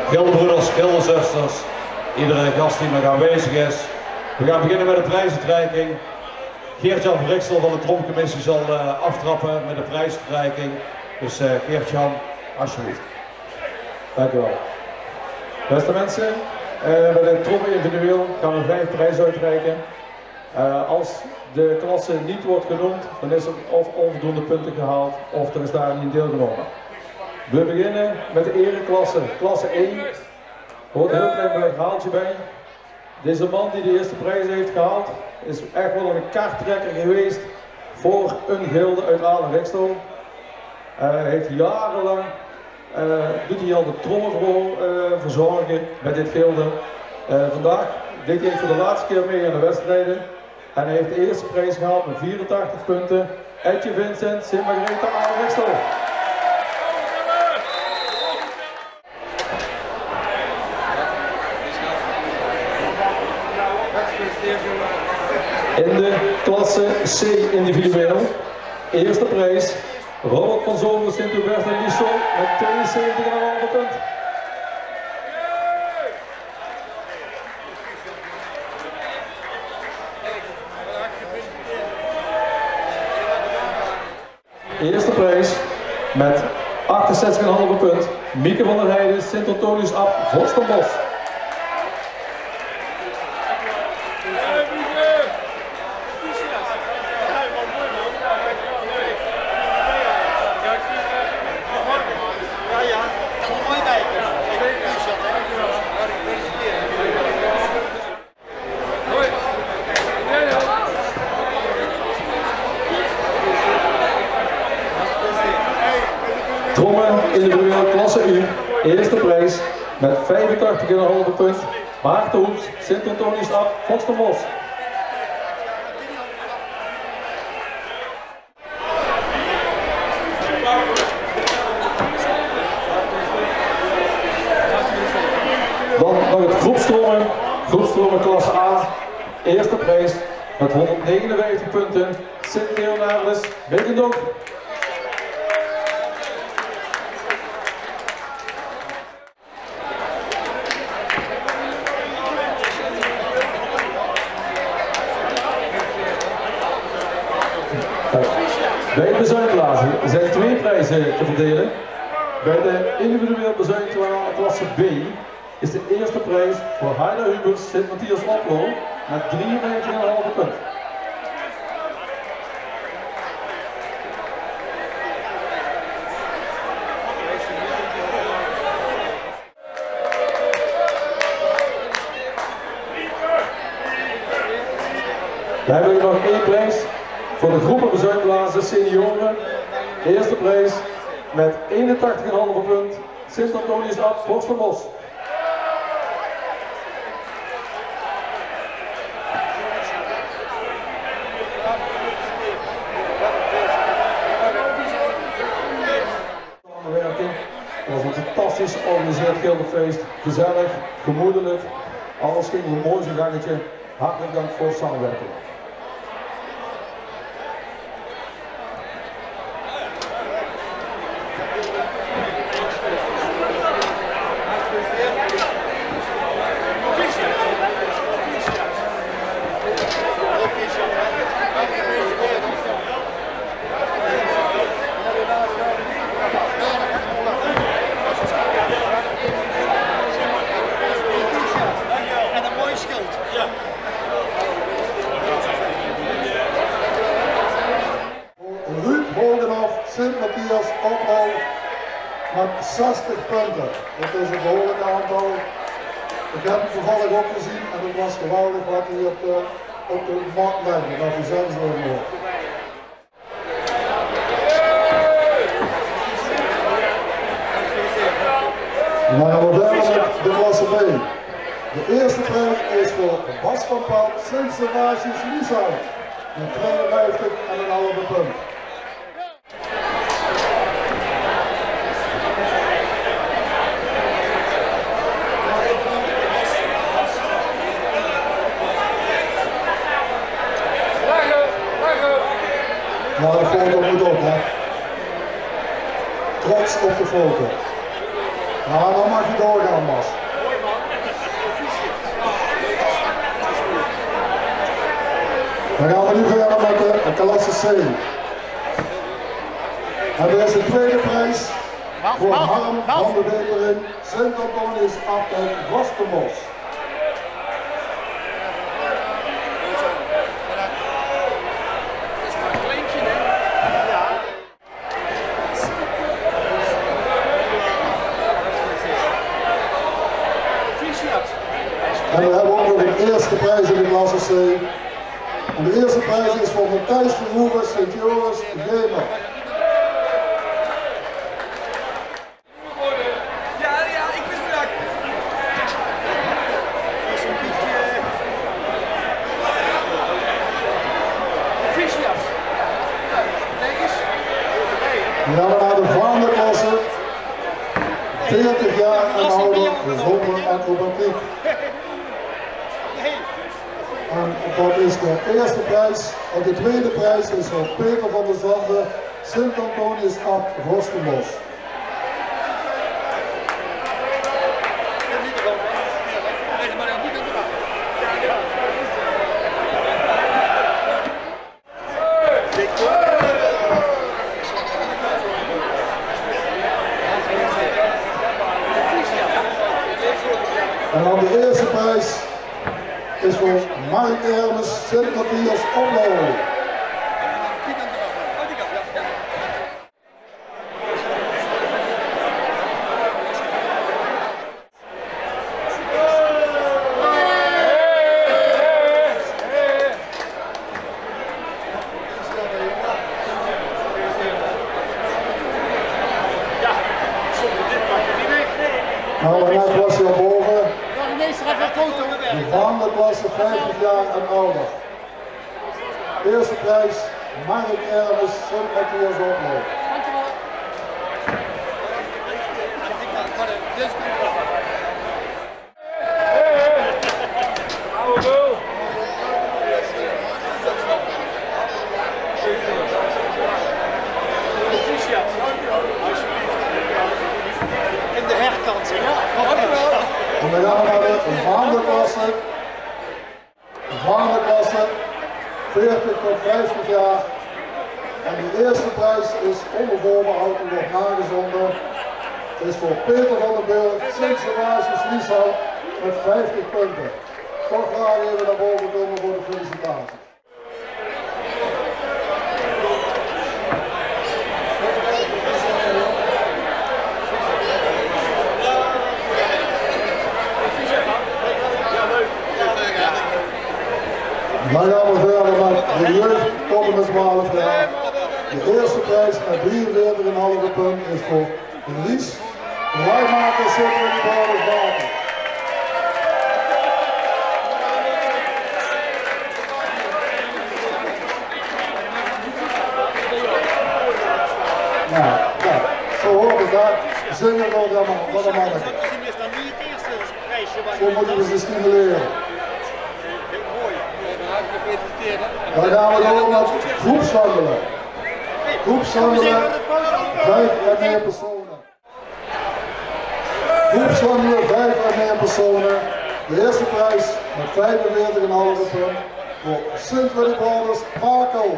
Gildenbroeders, Gildenzusters, iedere gast die nog aanwezig is. We gaan beginnen met de prijsuitreiking. Geert-Jan van Rixel van de Tromcommissie zal aftrappen met de prijsuitreiking. Dus Geert-Jan, alsjeblieft. Dank u wel. Beste mensen, bij de Trom individueel gaan we 5 prijzen uitreiken. Als de klasse niet wordt genoemd, dan is er of onvoldoende punten gehaald of er is daar niet deelgenomen. We beginnen met de ereklasse, klasse 1. Er hoort een heel klein verhaaltje bij. Deze man die de eerste prijs heeft gehaald, is echt wel een karttrekker geweest voor een gilde uit Aalen-Rixel. Heeft jarenlang doet hij al de trommen verzorgen met dit gilde. Vandaag deed hij voor de laatste keer mee aan de wedstrijden. En hij heeft de eerste prijs gehaald met 84 punten. Etje Vincent, Sint Margaretha, Aalen-Rixel. In de klasse C individueel, eerste prijs, Robert van Zomer, Sint-Hubert en Liesel met 72,5 punten. Eerste prijs met 68,5 punt, Mieke van der Heijden, Sint-Antonius Ab, Vorstenbos. Trommen individueel klasse U, eerste prijs met 85,5 punt, Maarten Hoeps, Sint-Antonius Ab, Vorstenbos. Dan nog het groepstrommen klasse A, eerste prijs met 159 punten, Sint-Leonardus, Beekendonk. Bij het bezuinblazen zijn 2 prijzen te verdelen. Bij de individueel bezuinklasse B is de eerste prijs voor Heiner Hubers, Sint-Matthias Oplo met 53,5 punten. We hebben nog 1 prijs voor de groepen bezuinblazen senioren. De eerste prijs met 81,5 punt, Sint-Antonius Ab, Vorstenbos. Het was een fantastisch georganiseerd gildefeest, gezellig, gemoedelijk, alles ging een mooi zo'n gangetje. Hartelijk dank voor het samenwerken. Sint-Matthias Oplo met 60 punten. Dat is een behoorlijk aantal. Ik heb hem toevallig ook gezien en het was geweldig wat hij op de mat legde. Dat hij zelfs nog. Dan gaan we verder met de klasse B. De eerste prijs is voor Bas van Pelt, Sint-Servatius Lieshout met 52,5 punten. Maar de foto moet op, hè. Trots op de foto. Nou, dan mag je doorgaan, Bas. Dan gaan we nu verder met de klasse C. En er is de tweede prijs voor Harm van de Wetering, Sint-Antonius uit Vastenbos. En dan hebben we ook nog een eerste prijs in de klasse C. En de eerste prijs is voor Matthijs Verhoeven, Sint-Joris, Gamer. Ja, ik wist het ook. Dat is een beetje... Fischjas. Kijk eens. Dan gaan we naar de vaanderklasse. 40 jaar en ouder, zonder acrobatiek. En dat is de eerste prijs. En de tweede prijs is voor Peter van der Zanden, Sint-Antonius Abt, Vorstenbos. En dan de eerste prijs is voor Mark Hermes, Sint-Matthias Oplo. Nou, en net was hij al boven. De vaanderklasse 50 jaar en ouder. Eerste prijs, Mark Hermes, Sint-Matthias Oplo. En de herkant, ja. En dan gaan we naar de vaanderklasse. De vaanderklasse 40 tot 50 jaar. En de eerste prijs is onder voorbehoud en wordt nagezonden. Is voor Peter van der Burg, Sint-Servages Lieshout met 50 punten. Toch graag even naar boven komen voor de felicitaties. Dan gaan we verder met de jeugd tot en met 12 jaar. De eerste prijs met 43,5 punten is voor Ries Rijmaker Zitten in de Bouwers. Nou, zo hoort het daar. Zingen door de mannen. Zo moeten we ze stimuleren. Dan gaan we door met groepswandelen. Groepswandelen, 5 en meer personen. Groepswandelen, 5 en meer personen. De eerste prijs met 45,5 punten voor Sint-Willy Brothers Marco.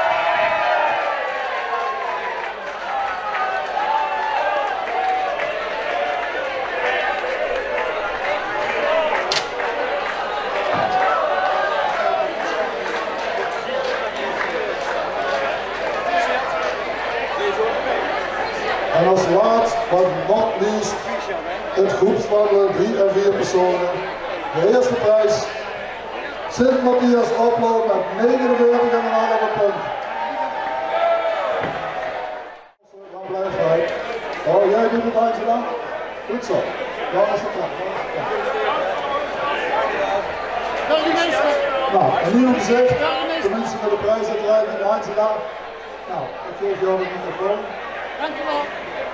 En als laatst, but not least, het groepswandelen 3 en 4 personen. De eerste prijs, Sint-Matthias Oplo met 49,5 punten. Dan blijft hij. Oh, jij doet het handje dan? Goed zo. Dan is het klaar. Nou, en nu gezegd, de mensen met de prijs uitreiken, de handje dan. Nou, ik geef jou de microfoon. Dankjewel.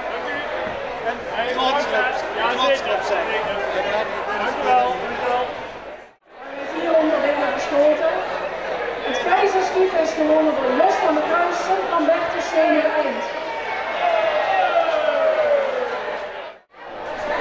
Trots op zijn. Dankjewel. 400 dingen geschoten. Het keizerschiet is gewonnen door Jos van der Kruis, Sint-Lambertus Stenen Eind.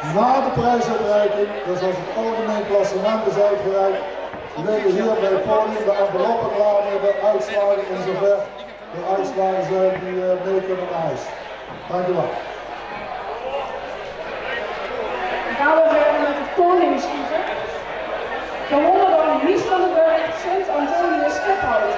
Na de prijsuitreiking, dus als het algemeen klassement is uitgereikt, liggen hier bij het podium de enveloppen klaar met de uitslagen in zover de uitslagen zijn die mee kunnen naar huis. Dank u wel. Dan gaan we verder met het koningsschieten. Gewonnen door Mies van den Berg, Sint Antonius Schephout.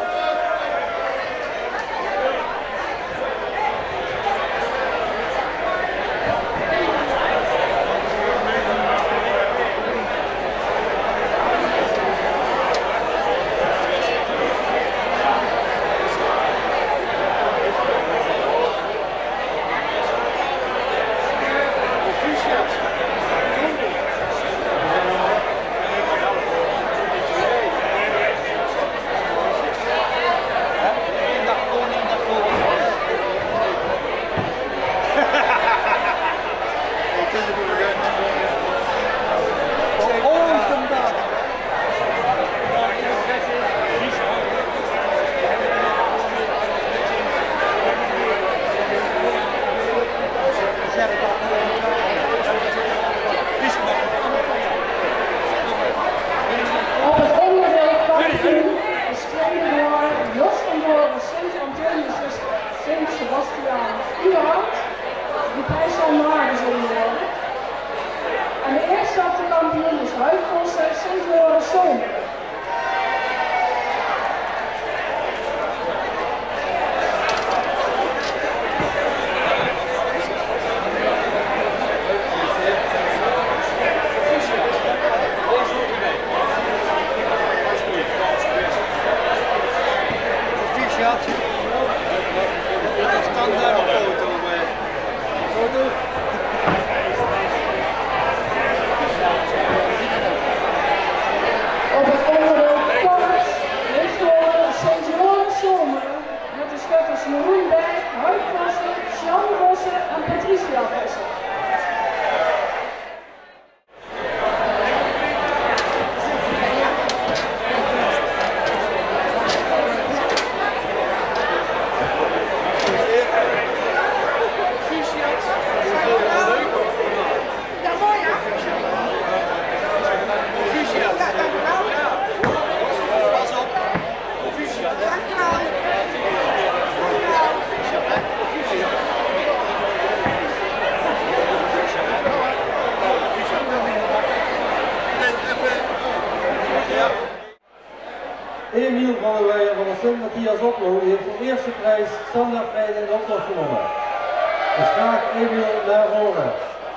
Emiel van der Weijer van de Sint-Matthias Oplo heeft de eerste prijs standaardrijden in de optocht gewonnen. Dus graag Emiel naar voren.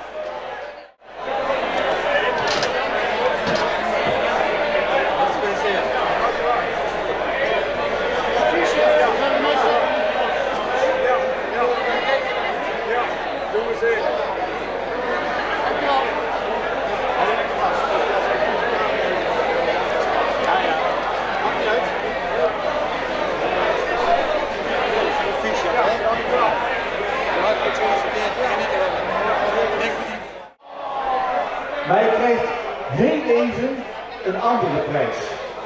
Maar je krijgt heel even een andere prijs.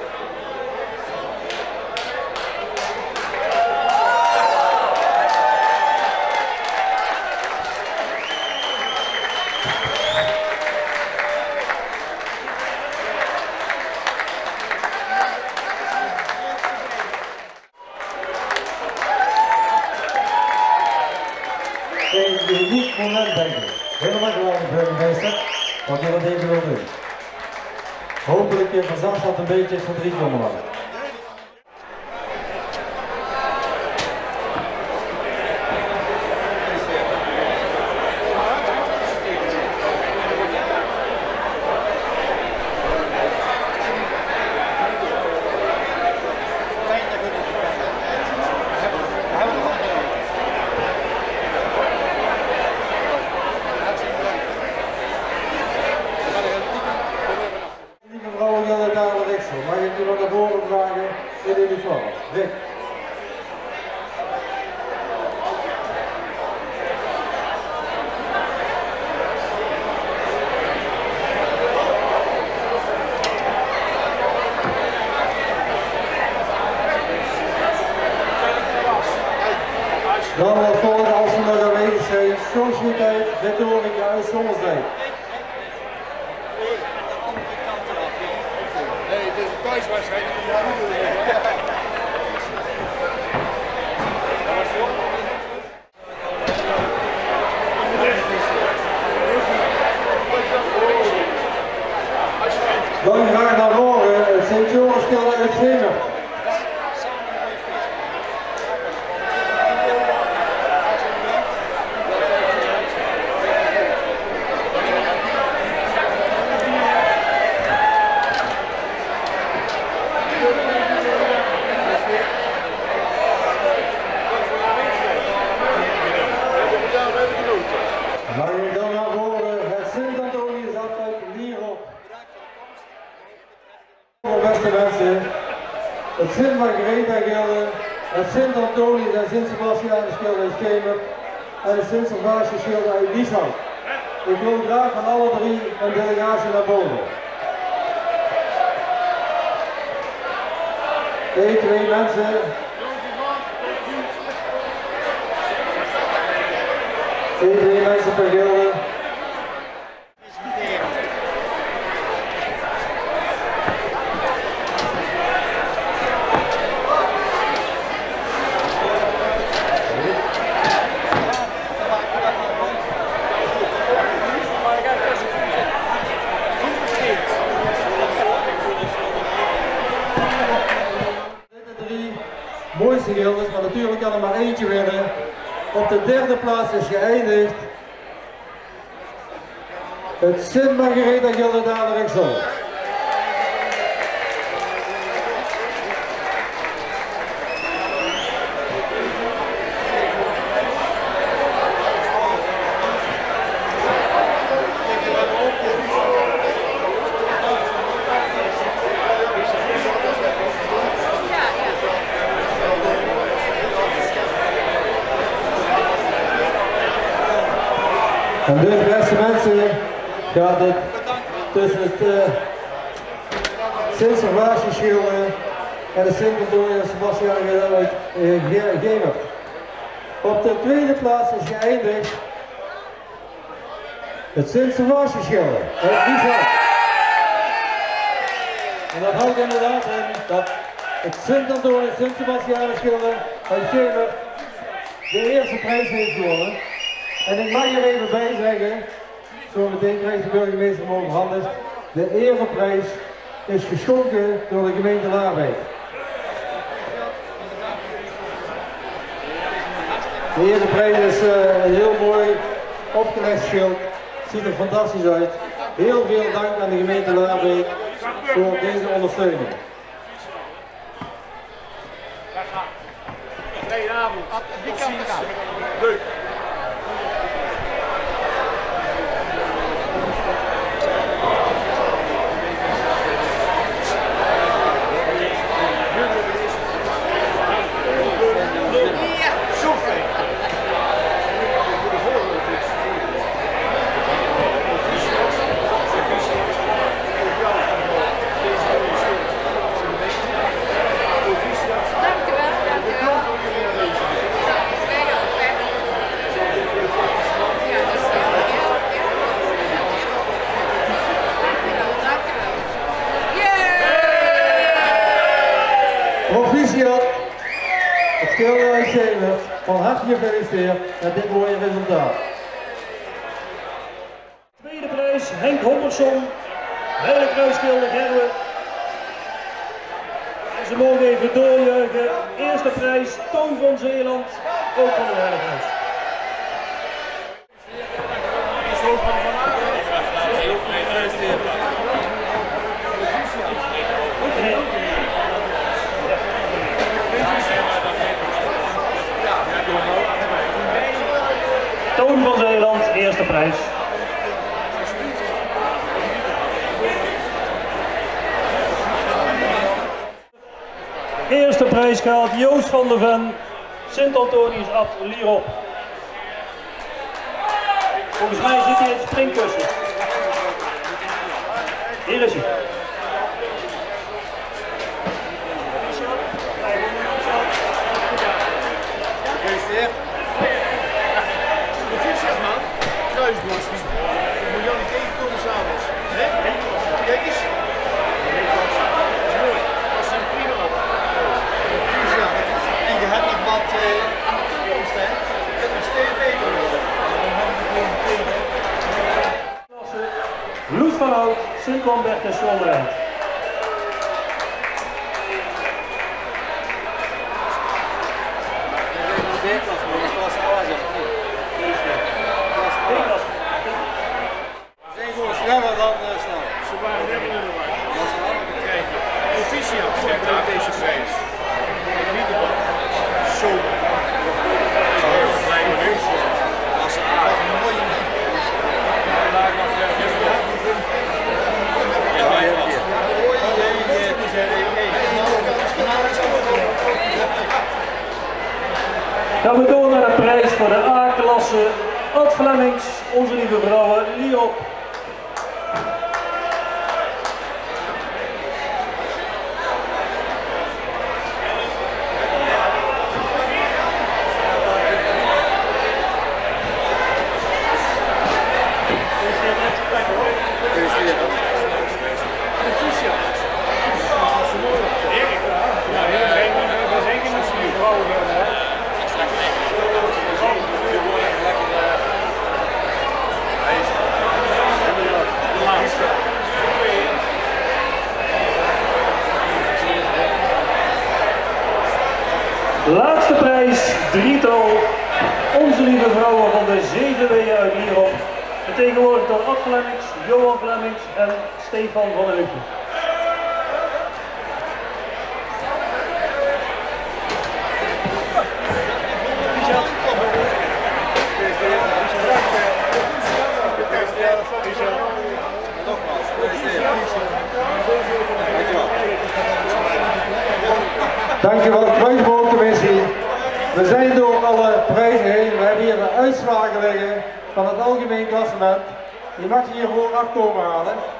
Een uniek moment, denk ik. Helemaal geweldig, burgemeester, wat je wat even wil doen. Hopelijk verzacht dat een beetje het verdriet van me. Mag ik iemand naar voren vragen in uniform? Rick. Dan als volgende als we nog aanwezig zijn, Sociëteit Rhetorica uit Sommersdijk. thuiswedstrijd. Dan graag naar voren, het Sint-Joris-Gilde uit Gemert. Mag ik dan naar voren, het Sint-Antonius uit Lierop. Beste mensen, het Sint-Margaretha-Gilde, het Sint-Antonius en Sint-Sebastianus-Gilde uit Gemert en het Sint-Servatius-Gilde uit Lieshout. Ik wil graag van alle drie een delegatie naar boven. 1, 2 mensen. Twee mensen per gilde. Mooiste gildes, maar natuurlijk kan er maar eentje winnen. Op de derde plaats is geëindigd het Sint-Margaretha-Gilde Daalder-Rixel. En dus, beste mensen, gaat het tussen het Sint-Servatius-Gilde en de Sint-Antonius Sebastianus uit Gemert. Op de tweede plaats is geëindigd het Sint-Servatius-Gilde uit Lieshout. En dat houdt inderdaad in dat het Sint-Antonius Sint-Sebastianus-Gilde uit Gemert de eerste prijs heeft gewonnen. En ik mag er even bij zeggen, zo meteen krijgt de burgemeester hem overhandigd, de ereprijs is geschonken door de gemeente Laarbeek. De ereprijs is een heel mooi opgelegd schild, ziet er fantastisch uit. Heel veel dank aan de gemeente Laarbeek voor deze ondersteuning. Goedenavond. Die kant eraan. Leuk. Proficiat, het Gilde uit Gemert, van harte gefeliciteerd met dit mooie resultaat. Tweede prijs Henk Hommerson, Heilige Kruisgilde Gerwe. En ze mogen even doorjuichen. Eerste prijs Toon van Zeeland, ook van de Heilige Kruis. Toon van Zeeland, eerste prijs. Eerste prijs gaat Joost van der Ven, Sint-Antonius Abt Lierop. Volgens mij zit hij in het springkussen. Hier is hij. Gefeliciteerd. Proficiat man. Kruisborstjes. Moet je al niet tegenkomen s'avonds. Kijk eens. Dat is mooi. Loes van Hout, Sint-Lambert en Schonderheid. Ze zijn gewoon sneller dan snel. Ze waren helemaal in de war. Dat is een andere gekregen. Proficiat zegt aan deze prijs. Niet de bal. Zo. Als ze aardig mooi in Gaan we door naar de prijs voor de A-klasse. Ad Flemings, Onze Lieve Vrouwen, Liop. Laatste prijs, drietal, Onze Lieve Vrouwen van de 7 weeën uit Lierop. Vertegenwoordigd door Ad Flemings, Johan Flemings en Stefan van Heugden. Dankjewel Kruisboomcommissie. We zijn door alle prijzen heen. We hebben hier de uitslagen liggen van het algemeen klassement. Je mag je hiervoor afkomen halen.